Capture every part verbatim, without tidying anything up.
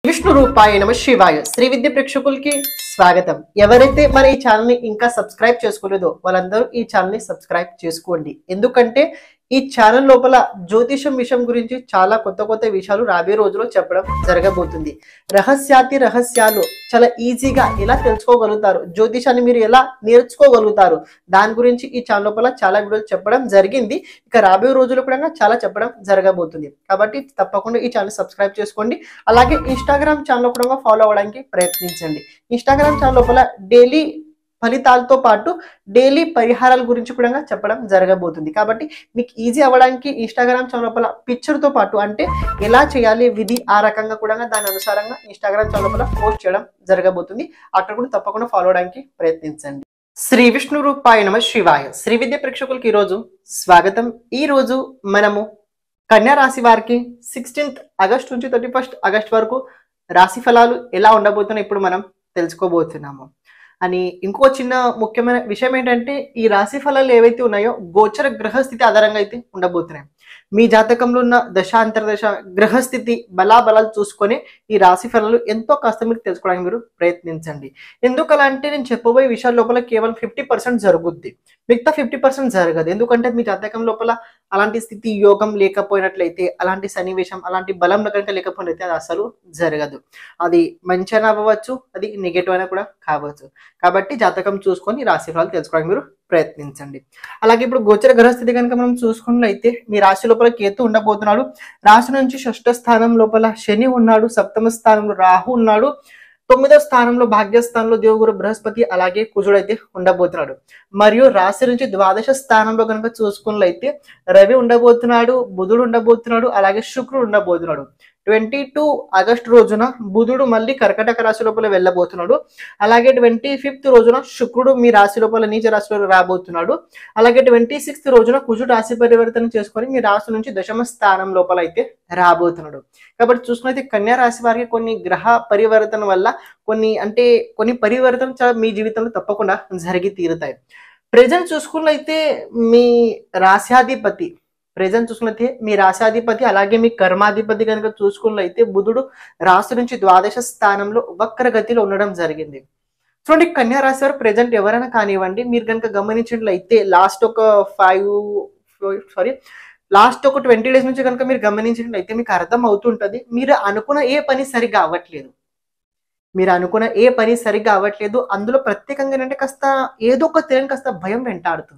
విష్ణు రూపాయ నమ శివాయ శ్రీ విద్య ప్రేక్షకులకి స్వాగతం. ఎవరైతే మన ఈ ఛానల్ ని ఇంకా సబ్స్క్రైబ్ చేసుకోలేదో వాళ్ళందరూ ఈ ఛానల్ ని సబ్స్క్రైబ్ చేసుకోండి. ఎందుకంటే ఈ ఛానల్ లోపల జ్యోతిషం విషయం గురించి చాలా కొత్త కొత్త విషయాలు రాబోయే రోజుల్లో చెప్పడం జరగబోతుంది. రహస్యాతి రహస్యాలు చాలా ఈజీగా ఎలా తెలుసుకోగలుగుతారు, జ్యోతిషాన్ని మీరు ఎలా నేర్చుకోగలుగుతారు, దాని గురించి ఈ ఛానల్ లోపల చాలా వీడియోలు చెప్పడం జరిగింది. ఇక రాబోయే రోజుల్లో కూడా చాలా చెప్పడం జరగబోతుంది. కాబట్టి తప్పకుండా ఈ ఛానల్ సబ్స్క్రైబ్ చేసుకోండి. అలాగే ఇన్స్టాగ్రామ్ ఛానల్ కూడా ఫాలో అవ్వడానికి ప్రయత్నించండి. ఇన్స్టాగ్రామ్ ఛానల్ లోపల డైలీ ఫలితాలతో పాటు డైలీ పరిహారాల గురించి కూడా చెప్పడం జరగబోతుంది. కాబట్టి మీకు ఈజీ అవ్వడానికి ఇన్స్టాగ్రామ్ ఛానల్ లోపల పిక్చర్తో పాటు అంటే ఎలా చేయాలి విధి ఆ రకంగా కూడా దాని అనుసారంగా ఇన్స్టాగ్రామ్ ఛానల్ లోపల పోస్ట్ చేయడం జరగబోతుంది. అక్కడ కూడా తప్పకుండా ఫాలో అవడానికి ప్రయత్నించండి. శ్రీ విష్ణు రూపాయ నమ శివాయ శ్రీ విద్య ప్రేక్షకులకి ఈరోజు స్వాగతం. ఈ రోజు మనము కన్యా రాశి వారికి సిక్స్టీన్త్ ఆగస్ట్ నుంచి థర్టీ ఫస్ట్ ఆగస్ట్ వరకు రాశి ఫలాలు ఎలా ఉండబోతున్నాయి ఇప్పుడు మనం తెలుసుకోబోతున్నాము. అని ఇంకో చిన్న ముఖ్యమైన విషయం ఏంటంటే ఈ రాశి ఫలాలు ఏవైతే ఉన్నాయో గోచర గ్రహస్థితి ఆధారంగా అయితే ఉండబోతున్నాయి. మీ జాతకంలో ఉన్న దశాంతర దశ గ్రహస్థితి బలాబలాలు చూసుకొని ఈ రాశి ఫలాలు ఎంతో కాస్త మీరు తెలుసుకోవడానికి మీరు ప్రయత్నించండి. ఎందుకలా అంటే నేను చెప్పబోయే విషయాల లోపల కేవలం ఫిఫ్టీ పర్సెంట్ జరుగుద్ది, మిగతా ఫిఫ్టీ పర్సెంట్ జరగదు. ఎందుకంటే మీ జాతకం లోపల అలాంటి స్థితి యోగం లేకపోయినట్లయితే, అలాంటి సన్నివేశం అలాంటి బలం కనుక లేకపోయినట్లయితే అది అసలు జరగదు. అది మంచి అయినా అవ్వచ్చు, అది నెగటివ్ అయినా కూడా కావచ్చు. కాబట్టి జాతకం చూసుకొని రాశి ఫలాలు తెలుసుకోవడానికి మీరు ప్రయత్నించండి. అలాగే ఇప్పుడు గోచర గ్రహస్థితి కనుక మనం చూసుకున్నట్లయితే మీ రాశి లోపల కేతు ఉండబోతున్నాడు. రాశి నుంచి షష్ఠ స్థానం లోపల శని ఉన్నాడు, సప్తమ స్థానంలో రాహు ఉన్నాడు, తొమ్మిదవ స్థానంలో భాగ్యస్థానంలో దేవుగురు బృహస్పతి అలాగే కుజుడు అయితే ఉండబోతున్నాడు. మరియు రాశి నుంచి ద్వాదశ స్థానంలో కనుక చూసుకున్నట్లయితే రవి ఉండబోతున్నాడు, బుధుడు ఉండబోతున్నాడు అలాగే శుక్రుడు ఉండబోతున్నాడు. ట్వంటీ టూ ఆగస్ట్ రోజున బుధుడు మళ్ళీ కర్కటక రాశి లోపల వెళ్ళబోతున్నాడు. అలాగే ట్వంటీ ఫిఫ్త్ రోజున శుక్రుడు మీ రాశి లోపల నీచ రాశిలో రాబోతున్నాడు. అలాగే ట్వంటీ సిక్స్త్ రోజున కుజుడు రాశి పరివర్తన చేసుకొని మీ రాశి నుంచి దశమ స్థానం లోపల అయితే రాబోతున్నాడు. కాబట్టి చూసుకున్నైతే కన్యా రాశి వారికి కొన్ని గ్రహ పరివర్తన వల్ల కొన్ని అంటే కొన్ని పరివర్తన చాలా మీ జీవితంలో తప్పకుండా జరిగి తీరుతాయి. ప్రజెంట్ చూసుకున్నైతే మీ రాశ్యాధిపతి ప్రజెంట్ చూసుకున్నట్లయితే మీ రాశాధిపతి అలాగే మీ కర్మాధిపతి కనుక చూసుకున్నట్లయితే బుధుడు రాశి నుంచి ద్వాదశ స్థానంలో వక్రగతిలో ఉండడం జరిగింది. చూడండి కన్యా రాశి వారు ప్రజెంట్ ఎవరైనా కానివ్వండి, మీరు కనుక గమనించినట్లయితే లాస్ట్ ఒక ఫైవ్ సారీ లాస్ట్ ఒక ట్వంటీ డేస్ నుంచి కనుక మీరు గమనించినట్లయితే మీకు అర్థం అవుతుంటది మీరు అనుకున్న ఏ పని సరిగ్గా అవ్వట్లేదు. మీరు అనుకున్న ఏ పని సరిగ్గా అవ్వట్లేదు అందులో ప్రత్యేకంగా ఏంటంటే కాస్త ఏదో ఒక తెలియని కాస్త భయం వెంటాడుతుంది,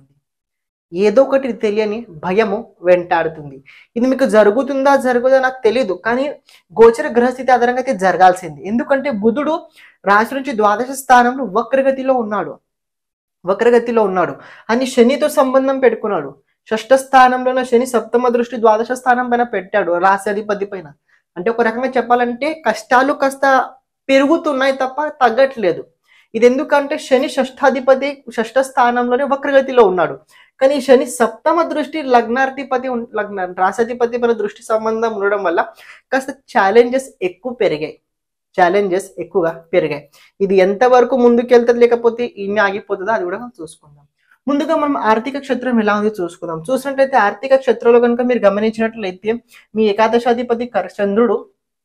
ఏదో ఒకటి తెలియని భయము వెంటాడుతుంది. ఇది మీకు జరుగుతుందా జరుగుతుందా నాకు తెలియదు, కానీ గోచర గ్రహస్థితి ఆధారంగా అయితే జరగాల్సింది. ఎందుకంటే బుధుడు రాశి నుంచి ద్వాదశ స్థానంలో వక్రగతిలో ఉన్నాడు వక్రగతిలో ఉన్నాడు అని శనితో సంబంధం పెట్టుకున్నాడు. షష్ఠ స్థానంలో శని సప్తమ దృష్టి ద్వాదశ స్థానం పైన పెట్టాడు రాశి అధిపతి పైన. అంటే ఒక రకంగా చెప్పాలంటే కష్టాలు కాస్త పెరుగుతున్నాయి తప్ప తగ్గట్లేదు. ఇది ఎందుకంటే శని షష్ఠాధిపతి షష్ఠ స్థానంలోనే వక్రగతిలో ఉన్నాడు. కానీ శని సప్తమ దృష్టి లగ్నాధిపతి లగ్న రాశాధిపతి పైన దృష్టి సంబంధం ఉండడం వల్ల కాస్త ఛాలెంజెస్ ఎక్కువ పెరిగాయి ఛాలెంజెస్ ఎక్కువగా పెరిగాయి. ఇది ఎంతవరకు ముందుకెళ్తుంది లేకపోతే ఇన్ని ఆగిపోతుందో అది కూడా చూసుకుందాం. ముందుగా మనం ఆర్థిక క్షేత్రం ఎలా ఉంది చూసుకుందాం. చూసినట్లయితే ఆర్థిక క్షేత్రంలో కనుక మీరు గమనించినట్లయితే మీ ఏకాదశాధిపతి చంద్రుడు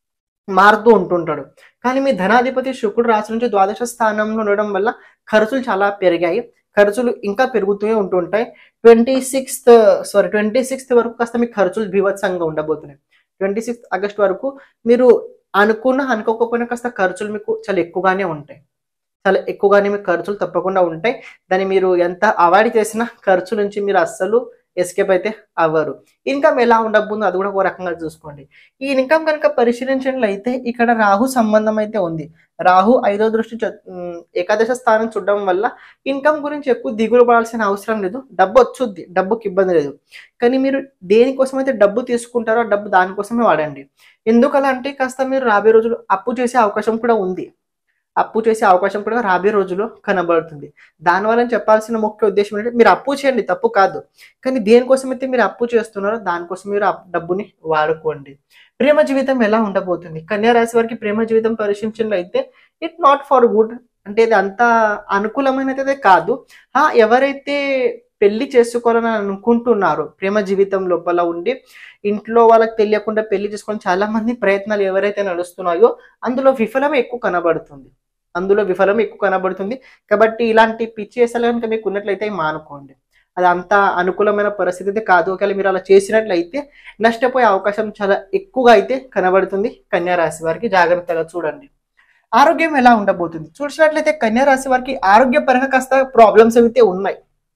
మారుతూ ఉంటుంటాడు. కానీ మీ ధనాధిపతి శుక్రుడు రాశి నుంచి ద్వాదశ స్థానంలో ఉండడం వల్ల ఖర్చులు చాలా పెరిగాయి, ఖర్చులు ఇంకా పెరుగుతూనే ఉంటుంటాయి. Twenty sixth sorry twenty sixth వరకు కాస్త మీ ఖర్చులు బీభత్సంగా ఉండబోతున్నాయి. ట్వంటీ సిక్స్త్ ఆగస్ట్ వరకు మీరు అనుకున్న అనుకోకపోయినా కాస్త ఖర్చులు మీకు చాలా ఎక్కువగానే ఉంటాయి చాలా ఎక్కువగానే మీకు ఖర్చులు తప్పకుండా ఉంటాయి. దాన్ని మీరు ఎంత అవాయిడ్ చేసినా ఖర్చు నుంచి మీరు అస్సలు ఎస్కేప్ అయితే అవ్వరు. ఇన్కమ్ ఎలా ఉండబోతుందో అది కూడా ఒక రకంగా చూసుకోండి. ఈ ఇన్కమ్ కనుక పరిశీలించినట్లయితే ఇక్కడ రాహు సంబంధం అయితే ఉంది. రాహు ఐదో దృష్టి ఏకాదశ స్థానం చూడడం వల్ల ఇన్కమ్ గురించి ఎక్కువ దిగులు పడాల్సిన అవసరం లేదు. డబ్బు వచ్చుద్ది, డబ్బుకి ఇబ్బంది లేదు. కానీ మీరు దేనికోసం అయితే డబ్బు తీసుకుంటారో డబ్బు దానికోసమే వాడండి. ఎందుకలా అంటే కాస్త మీరు రాబోయే రోజులు అప్పు చేసే అవకాశం కూడా ఉంది అప్పు చేసే అవకాశం కూడా రాబోయే రోజుల్లో కనబడుతుంది. దానివల్ల చెప్పాల్సిన ముఖ్య ఉద్దేశం ఏంటంటే మీరు అప్పు చేయండి, తప్పు కాదు. కానీ దేనికోసం అయితే మీరు అప్పు చేస్తున్నారో దానికోసం మీరు ఆ డబ్బుని వాడుకోండి. ప్రేమ జీవితం ఎలా ఉండబోతుంది? కన్యా రాశి వారికి ప్రేమ జీవితం పరిశీలించినట్లయితే ఇట్ నాట్ ఫర్ గుడ్, అంటే ఇది అంత అనుకూలమైనది కాదు. ఎవరైతే పెళ్లి చేసుకోవాలని అనుకుంటున్నారో, ప్రేమ జీవితం లోపల ఉండి ఇంట్లో వాళ్ళకి తెలియకుండా పెళ్లి చేసుకొని చాలా మంది ప్రయత్నాలు ఎవరైతే నడుస్తున్నాయో అందులో విఫలం ఎక్కువ కనబడుతుంది. అందులో విఫలం ఎక్కువ కనబడుతుంది. కాబట్టి ఇలాంటి పిచ్చి వేసాలు కనుక మీకు ఉన్నట్లయితే మానుకోండి. అది అంత అనుకూలమైన పరిస్థితి అయితే కాదు. ఒకవేళ మీరు అలా చేసినట్లయితే నష్టపోయే అవకాశం చాలా ఎక్కువగా అయితే కనబడుతుంది. కన్యా రాశి వారికి జాగ్రత్తగా చూడండి. ఆరోగ్యం ఎలా ఉండబోతుంది చూసినట్లయితే కన్యా రాశి వారికి ఆరోగ్యపరంగా కాస్త ప్రాబ్లమ్స్ అయితే ఉన్నాయి.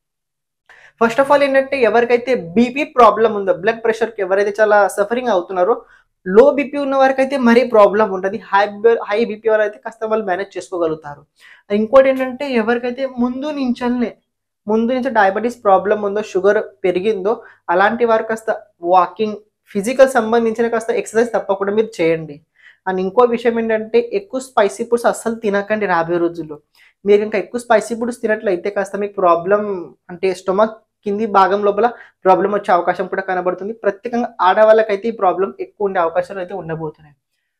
ఫస్ట్ ఆఫ్ ఆల్ ఏంటంటే ఎవరికైతే బీపీ ప్రాబ్లం ఉందో, బ్లడ్ ప్రెషర్కి ఎవరైతే చాలా సఫరింగ్ అవుతున్నారో, లో బీపీ ఉన్న వారికి అయితే మరీ ప్రాబ్లం ఉంటుంది. హై హై బీపీ వారు అయితే కాస్త వాళ్ళు మేనేజ్ చేసుకోగలుగుతారు. ఇంకోటి ఏంటంటే ఎవరికైతే ముందు నుంచే ముందు నుంచి డయాబెటీస్ ప్రాబ్లం ఉందో, షుగర్ పెరిగిందో, అలాంటి వారు కాస్త వాకింగ్, ఫిజికల్ సంబంధించిన కాస్త ఎక్సర్సైజ్ తప్పకుండా మీరు చేయండి. అండ్ ఇంకో విషయం ఏంటంటే ఎక్కువ స్పైసీ ఫుడ్స్ అస్సలు తినకండి. రాబోయే రోజుల్లో మీరు ఇంకా ఎక్కువ స్పైసీ ఫుడ్స్ తినట్లయితే కాస్త మీకు ప్రాబ్లం అంటే స్టొమక్ కింది భాగం లోపల ప్రాబ్లం వచ్చే అవకాశం కూడా కనబడుతుంది. ప్రత్యేకంగా ఆడవాళ్ళకైతే ఈ ప్రాబ్లం ఎక్కువ ఉండే అవకాశాలు అయితే ఉండబోతున్నాయి.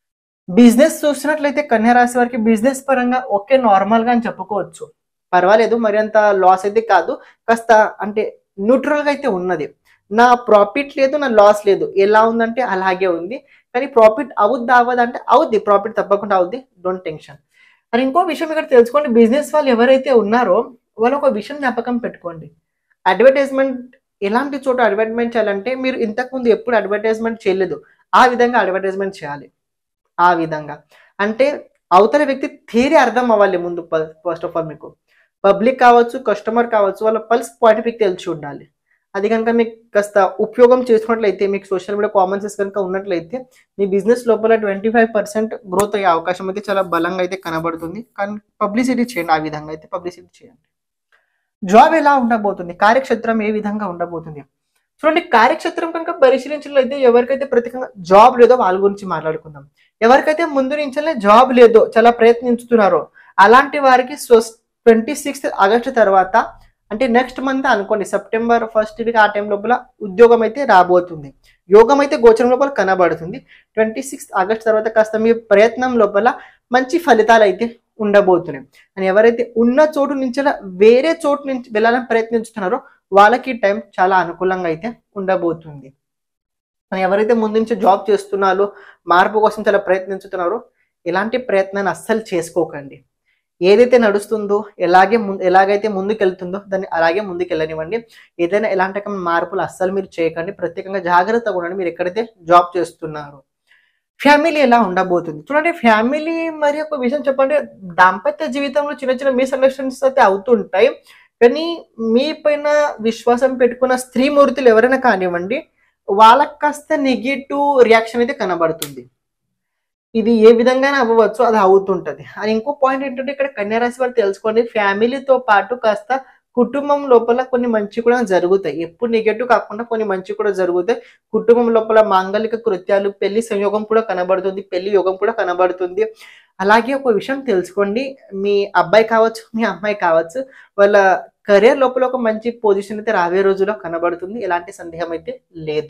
బిజినెస్ చూసినట్లయితే కన్యా రాశి వారికి బిజినెస్ పరంగా ఓకే, నార్మల్గా అని చెప్పుకోవచ్చు. పర్వాలేదు, మరి అంత లాస్ అయితే కాదు, కాస్త అంటే న్యూట్రల్గా అయితే ఉన్నది. నా ప్రాఫిట్ లేదు, నా లాస్ లేదు, ఎలా ఉందంటే అలాగే ఉంది. కానీ ప్రాఫిట్ అవుద్ది అవ్వదంటే అవుద్ది, ప్రాఫిట్ తప్పకుండా అవుద్ది, డోంట్ టెన్షన్. అని ఇంకో విషయం ఇక్కడ తెలుసుకోండి, బిజినెస్ వాళ్ళు ఎవరైతే ఉన్నారో వాళ్ళు ఒక విషయం జ్ఞాపకం పెట్టుకోండి. అడ్వర్టైజ్మెంట్ ఎలాంటి చోట అడ్వర్టైజ్మెంట్ చేయాలంటే మీరు ఇంతకుముందు ఎప్పుడు అడ్వర్టైజ్మెంట్ చేయలేదు ఆ విధంగా అడ్వర్టైజ్మెంట్ చేయాలి. ఆ విధంగా అంటే అవతల వ్యక్తి థియరీ అర్థం అవ్వాలి ముందు. ఫస్ట్ ఆఫ్ ఆల్ మీకు పబ్లిక్ కావచ్చు, కస్టమర్ కావచ్చు, వాళ్ళ పల్స్ పాయింట్ మీకు తెలిసి ఉండాలి. అది కనుక మీకు కాస్త ఉపయోగం చేసుకున్నట్లయితే, మీకు సోషల్ మీడియా కామన్ సెన్స్ కనుక ఉన్నట్లయితే మీ బిజినెస్ లోపల ట్వంటీ ఫైవ్ పర్సెంట్ గ్రోత్ అయ్యే అవకాశం అయితే చాలా బలంగా అయితే కనబడుతుంది. కానీ పబ్లిసిటీ చేయండి, ఆ విధంగా అయితే పబ్లిసిటీ చేయండి. జాబ్ ఎలా ఉండబోతుంది, కార్యక్షేత్రం ఏ విధంగా ఉండబోతుంది చూడండి. కార్యక్షేత్రం కనుక పరిశీలించినట్లయితే ఎవరికైతే ప్రత్యేకంగా జాబ్ లేదో వాళ్ళ గురించి మాట్లాడుకుందాం. ఎవరికైతే ముందు నుంచే జాబ్ లేదో, చాలా ప్రయత్నిస్తున్నారో అలాంటి వారికి ట్వంటీ సిక్స్త్ ఆగస్టు తర్వాత అంటే నెక్స్ట్ మంత్ అనుకోండి, సెప్టెంబర్ ఫస్ట్ వీక్ ఆ టైం లోపల ఉద్యోగం అయితే రాబోతుంది. యోగం అయితే గోచరం లోపల కనబడుతుంది. ట్వంటీ సిక్స్త్ ఆగస్ట్ తర్వాత కాస్త మీ ప్రయత్నం లోపల మంచి ఫలితాలు అయితే ఉండబోతున్నాయి. అని ఎవరైతే ఉన్న చోటు నుంచి వేరే చోటు నుంచి వెళ్ళాలని ప్రయత్నిస్తున్నారో వాళ్ళకి టైం చాలా అనుకూలంగా అయితే ఉండబోతుంది. అని ఎవరైతే ముందు నుంచి జాబ్ చేస్తున్నారో, మార్పు కోసం చాలా ప్రయత్నించుతున్నారో, ఎలాంటి ప్రయత్నాన్ని అస్సలు చేసుకోకండి. ఏదైతే నడుస్తుందో, ఎలాగే ముందు ఎలాగైతే ముందుకు వెళ్తుందో దాన్ని అలాగే ముందుకు వెళ్ళనివ్వండి. ఏదైనా ఎలాంటి మార్పులు అస్సలు మీరు చేయకండి. ప్రత్యేకంగా జాగ్రత్తగా ఉండండి మీరు ఎక్కడైతే జాబ్ చేస్తున్నారో. ఫ్యామిలీ ఎలా ఉండబోతుంది చూడండి. ఫ్యామిలీ మరి ఒక విషయం చెప్పండి, దాంపత్య జీవితంలో చిన్న చిన్న మిస్అండర్స్టాండింగ్స్ అయితే అవుతుంటాయి. కానీ మీ పైన విశ్వాసం పెట్టుకున్న స్త్రీమూర్తులు ఎవరైనా కానివ్వండి, వాళ్ళకి కాస్త నెగిటివ్ రియాక్షన్ అయితే కనబడుతుంది. ఇది ఏ విధంగా అవ్వచ్చు, అది అవుతుంటది. అది ఇంకో పాయింట్ ఏంటంటే ఇక్కడ కన్యా రాశి వారు తెలుసుకోండి, ఫ్యామిలీతో పాటు కాస్త కుటుంబం లోపల కొన్ని మంచి కూడా జరుగుతాయి. ఎప్పుడు నెగటివ్ కాకుండా కొన్ని మంచి కూడా జరుగుతాయి. కుటుంబం లోపల మాంగళిక కృత్యాలు, పెళ్లి సంయోగం కూడా కనబడుతుంది, పెళ్లి యోగం కూడా కనబడుతుంది. అలాగే ఒక విషయం తెలుసుకోండి, మీ అబ్బాయి కావచ్చు, మీ అమ్మాయి కావచ్చు, వాళ్ళ కెరీర్ లోపల ఒక మంచి పొజిషన్ అయితే రాబోయే రోజుల్లో కనబడుతుంది. ఎలాంటి సందేహం అయితే లేదు.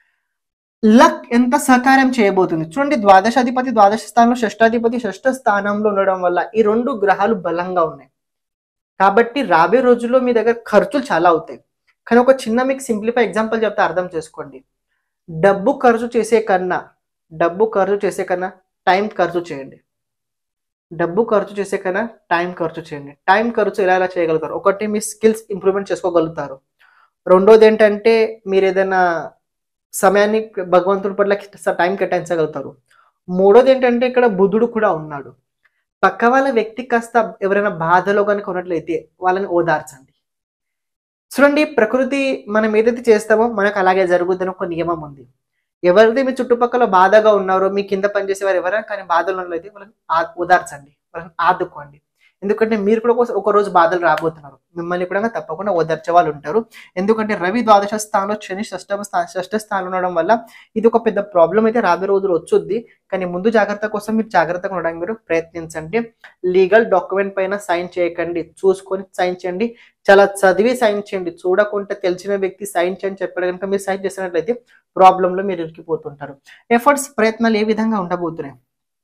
లక్ ఎంత సహకారం చేయబోతుంది చూడండి. ద్వాదశాధిపతి ద్వాదశ స్థానంలో, షష్టాధిపతి షష్ఠ స్థానంలో ఉండడం వల్ల ఈ రెండు గ్రహాలు బలంగా ఉన్నాయి. కాబట్టి రాబోయే రోజుల్లో మీ దగ్గర ఖర్చులు చాలా అవుతాయి. కానీ ఒక చిన్న మీకు సింప్లిఫై ఎగ్జాంపుల్ చెప్తే అర్థం చేసుకోండి. డబ్బు ఖర్చు చేసే కన్నా డబ్బు ఖర్చు చేసే కన్నా టైం ఖర్చు చేయండి. డబ్బు ఖర్చు చేసే కన్నా టైం ఖర్చు చేయండి. టైం ఖర్చు ఎలా ఎలా చేయగలుగుతారు? ఒకటి, మీ స్కిల్స్ ఇంప్రూవ్మెంట్ చేసుకోగలుగుతారు. రెండోది ఏంటంటే మీరు ఏదైనా సమయాన్ని భగవంతుడి పట్ల టైం కేటాయించగలుగుతారు. మూడోది ఏంటంటే ఇక్కడ బుధుడు కూడా ఉన్నాడు. పక్క వాళ్ళ వ్యక్తి కాస్త ఎవరైనా బాధలో కనుక ఉన్నట్లయితే వాళ్ళని ఓదార్చండి. చూడండి, ప్రకృతి మనం ఏదైతే చేస్తామో మనకు అలాగే జరుగుతుందని ఒక నియమం ఉంది. ఎవరైతే మీ చుట్టుపక్కల బాధగా ఉన్నారో, మీ కింద పనిచేసే వారు ఎవరైనా కానీ బాధలు ఉన్నట్లయితే వాళ్ళని ఓదార్చండి, వాళ్ళని ఆదుకోండి. ఎందుకంటే మీరు కూడా ఒక రోజు బాధలు రాబోతున్నారు, మిమ్మల్ని కూడా తప్పకుండా ఓదార్చే వాళ్ళు ఉంటారు. ఎందుకంటే రవి ద్వాదశ స్థానంలో, శని షష్టమ స్థానం షష్ఠ స్థానంలో ఉండడం వల్ల ఇది ఒక పెద్ద ప్రాబ్లం అయితే రాబోయే రోజులు వచ్చుద్ది. కానీ ముందు జాగ్రత్త కోసం మీరు జాగ్రత్తగా ఉండడానికి మీరు ప్రయత్నించండి. లీగల్ డాక్యుమెంట్ పైన సైన్ చేయకండి, చూసుకొని సైన్ చేయండి. చాలా చదివి సైన్ చేయండి. చూడకుండా తెలిసిన వ్యక్తి సైన్ చేయని చెప్పాడు కనుక మీరు సైన్ చేసినట్లయితే ప్రాబ్లంలో మీరు ఇరికిపోతుంటారు. ఎఫర్ట్స్, ప్రయత్నాలు ఏ విధంగా ఉండబోతున్నాయి?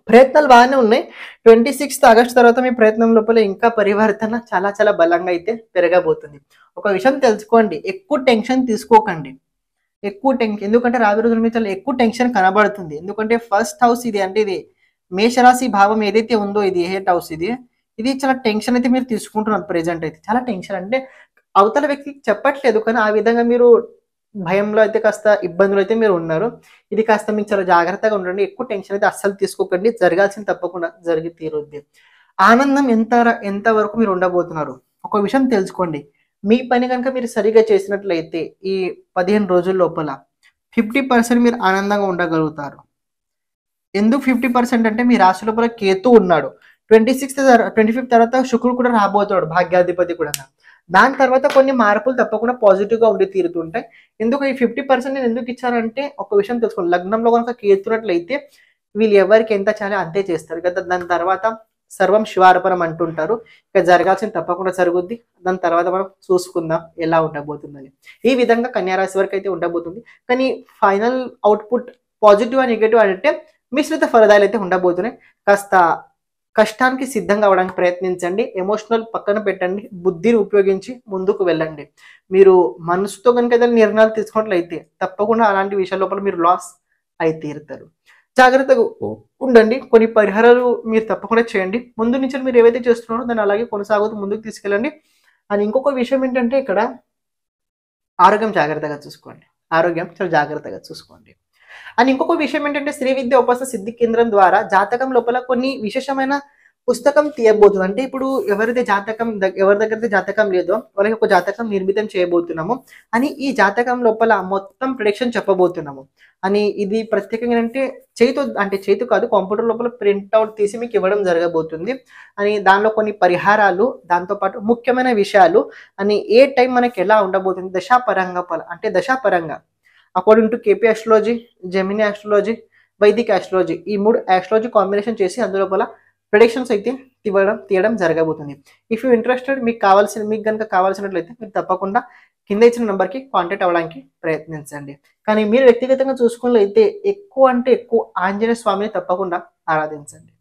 ప్రయత్నాలు బాగానే ఉన్నాయి. ట్వంటీ సిక్స్త్ ఆగస్ట్ తర్వాత మీ ప్రయత్నం లోపల ఇంకా పరివర్తన చాలా చాలా బలంగా అయితే పెరగబోతుంది. ఒక విషయం తెలుసుకోండి, ఎక్కువ టెన్షన్ తీసుకోకండి. ఎక్కువ టెన్షన్ ఎందుకంటే రాబోయే రోజుల మీద చాలా ఎక్కువ టెన్షన్ కనబడుతుంది. ఎందుకంటే ఫస్ట్ హౌస్ ఇది, అంటే ఇది మేషరాశి భావం ఏదైతే ఉందో ఇది ఎయిత్ హౌస్, ఇది ఇది చాలా టెన్షన్ అయితే మీరు తీసుకుంటున్నారు. ప్రెజెంట్ అయితే చాలా టెన్షన్, అంటే అవతల వ్యక్తికి చెప్పట్లేదు కానీ ఆ విధంగా మీరు భయంలో అయితే కాస్త ఇబ్బందులు అయితే మీరు ఉన్నారు. ఇది కాస్త మీకు చాలా జాగ్రత్తగా ఉండండి. ఎక్కువ టెన్షన్ అయితే అస్సలు తీసుకోకండి. జరగాల్సింది తప్పకుండా జరిగి తీరుద్ది. ఆనందం ఎంత ఎంత వరకు మీరు ఉండబోతున్నారు, ఒక విషయం తెలుసుకోండి. మీ పని కనుక మీరు సరిగా చేసినట్లయితే ఈ పదిహేను రోజుల లోపల ఫిఫ్టీ పర్సెంట్ మీరు ఆనందంగా ఉండగలుగుతారు. ఎందుకు ఫిఫ్టీ పర్సెంట్ అంటే మీ రాశి లోపల కేతు ఉన్నాడు. ట్వంటీ సిక్స్త్ ట్వంటీ ఫిఫ్త్ తర్వాత శుక్రుడు కూడా రాబోతాడు, భాగ్యాధిపతి కూడా. దాని తర్వాత కొన్ని మార్పులు తప్పకుండా పాజిటివ్గా ఉండి తీరుతుంటాయి. ఎందుకు ఈ ఫిఫ్టీ పర్సెంట్ నేను ఎందుకు ఇచ్చానంటే ఒక విషయం తెలుసుకోండి. లగ్నంలో కనుక కేతున్నట్లయితే వీళ్ళు ఎవరికి ఎంత చేయాలో అంతే చేస్తారు కదా. దాని తర్వాత సర్వం శివార్పణం అంటుంటారు. ఇక జరగాల్సింది తప్పకుండా జరుగుద్ది. దాని తర్వాత మనం చూసుకుందాం ఎలా ఉండబోతుందని. ఈ విధంగా కన్యారాశి వరకు అయితే ఉండబోతుంది. కానీ final output positive and negative అంటే మిశ్రిత ఫలితాలు అయితే ఉండబోతున్నాయి. కాస్త కష్టానికి సిద్ధంగా అవ్వడానికి ప్రయత్నించండి. ఎమోషనల్ పక్కన పెట్టండి, బుద్ధిని ఉపయోగించి ముందుకు వెళ్ళండి. మీరు మనసుతో కనుక ఏదైనా నిర్ణయాలు తీసుకున్నట్లయితే తప్పకుండా అలాంటి విషయాల లోపల మీరు లాస్ అయి తీరుతారు. జాగ్రత్తగా ఉండండి. కొన్ని పరిహారాలు మీరు తప్పకుండా చేయండి. ముందు నుంచి మీరు ఏవైతే చేస్తున్నారో దాన్ని అలాగే కొనసాగుతూ ముందుకు తీసుకెళ్ళండి. అని ఇంకొక విషయం ఏంటంటే ఇక్కడ ఆరోగ్యం జాగ్రత్తగా చూసుకోండి. ఆరోగ్యం చాలా జాగ్రత్తగా చూసుకోండి. అని ఇంకొక విషయం ఏంటంటే శ్రీ విద్య ఉపాసన సిద్ధి కేంద్రం ద్వారా జాతకం లోపల కొన్ని విశేషమైన పుస్తకం తీయబోతుంది. అంటే ఇప్పుడు ఎవరైతే జాతకం ఎవరి దగ్గర జాతకం లేదో వాళ్ళకి ఒక జాతకం నిర్మితం చేయబోతున్నాము. అని ఈ జాతకం లోపల మొత్తం ప్రిడిక్షన్ చెప్పబోతున్నాము. అని ఇది ప్రత్యేకంగా అంటే చేతు అంటే చేతు కాదు, కంప్యూటర్ లోపల ప్రింట్అవుట్ తీసి మీకు ఇవ్వడం జరగబోతుంది. అని దానిలో కొన్ని పరిహారాలు, దాంతోపాటు ముఖ్యమైన విషయాలు, అని ఏ టైం మనకి ఎలా ఉండబోతుంది దశాపరంగా అంటే దశాపరంగా according to KP astrology, Gemini astrology, Vedic astrology, ఈ మూడు ఆస్ట్రాలజీ కాంబినేషన్ చేసి అందులోపల ప్రెడిక్షన్స్ అయితే తీయడం తీయడం జరగబోతుంది. ఇఫ్ యూ ఇంట్రెస్టెడ్, మీకు కావాల్సిన మీకు కనుక కావాల్సినట్లయితే మీరు తప్పకుండా కింద ఇచ్చిన నెంబర్కి కాంటాక్ట్ అవ్వడానికి ప్రయత్నించండి. కానీ మీరు వ్యక్తిగతంగా చూసుకున్నట్లయితే ఎక్కువ అంటే ఎక్కువ ఆంజనేయ స్వామిని తప్పకుండా ఆరాధించండి.